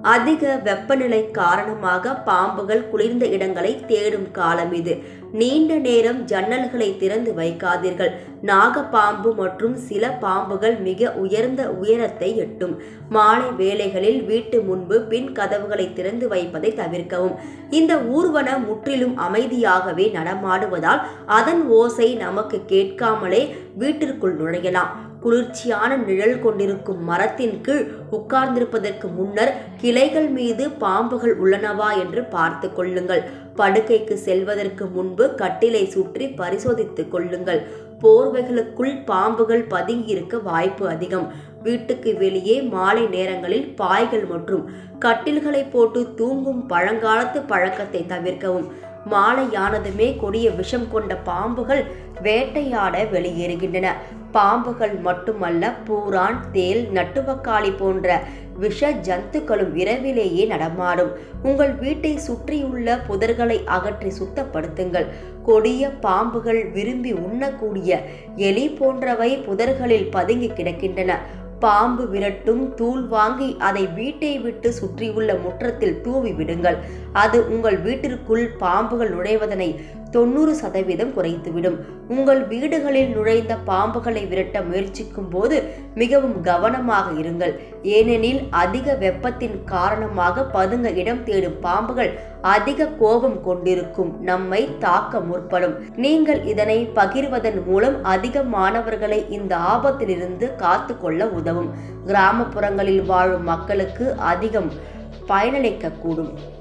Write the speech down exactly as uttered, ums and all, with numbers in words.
அதிக வெப்பநிலை காரணமாக பாம்புகள் குளிர்ந்த இடங்களை தேடும் காலம் இது. நீண்ட நேரம் ஜன்னல்களை திறந்து வைக்காதீர்கள். நாகப்பாம்பு மற்றும் சில பாம்புகள் மிக உயர்ந்த உயரத்தை எட்டும். மாலை வேளைகளில் வீட்டு முன்பு பின் கதவுகளை திறந்து வைப்பதை தவிர்க்கவும். இந்த ஊர்வனம் முற்றிலும் அமைதியாகவே நடமாடுவதால் அதன் ஓசை நமக்கு கேட்காமலே வீட்டிற்குள் நுழையலாம். குளிர்ச்சியான நிழல் கொண்டிருக்கும் மரத்தின் கீழ் உட்கார்ந்திருப்பதற்கு முன்னர் கிளைகள் மீது பாம்புகள் உள்ளனவா என்று பார்த்து கொள்ளுங்கள். படுக்கைக்கு செல்வதற்கு முன்பு கட்டிலை சுற்றி பரிசோதித்துக் கொள்ளுங்கள். போர்வைகளுக்குள் பாம்புகள் பதுங்கியிருக்க வாய்ப்பு அதிகம். வீட்டுக்கு வெளியே மாலை நேரங்களில் பாய்கள் மற்றும் கட்டில்களை போட்டு தூங்கும் பழங்காலத்து பழக்கத்தை தவிர்க்கவும். மாலையானதுமே கொடிய விஷம் கொண்ட பாம்புகள் வேட்டையாட வெளியேறுகின்றன. பாம்புகள் மட்டுமல்ல, பூரான், தேல், நட்டுவக்காளி போன்ற விஷ ஜந்துக்களும் இரவிலேயே நடமாடும். உங்கள் வீட்டை சுற்றியுள்ள புதர்களை அகற்றி சுத்தப்படுத்துங்கள். கொடிய பாம்புகள் விரும்பி உண்ணக்கூடிய எலி போன்றவை புதர்களில் பதுங்கி கிடக்கின்றன. பாம்பு விரட்டும் தூள் வாங்கி அதை வீட்டை விட்டு சுற்றியுள்ள முற்றத்தில் தூவி விடுங்கள். அது உங்கள் வீட்டிற்குள் பாம்புகள் நுழைவதனை தொண்ணூறு சதவீதம் குறைத்துவிடும். உங்கள் வீடுகளில் நுழைந்த பாம்புகளை விரட்ட முயற்சிக்கும் போது மிகவும் கவனமாக இருங்கள். ஏனெனில் அதிக வெப்பத்தின் காரணமாக பதுங்க இடம் தேடும் பாம்புகள் அதிக கோபம் கொண்டிருக்கும், நம்மை தாக்க முற்படும். நீங்கள் இதனை பகிர்வதன் மூலம் அதிக மாணவர்களை இந்த ஆபத்திலிருந்து காத்து கொள்ள உதவும். கிராமப்புறங்களில் வாழும் மக்களுக்கு அதிகம் பயனளிக்கக்கூடும்.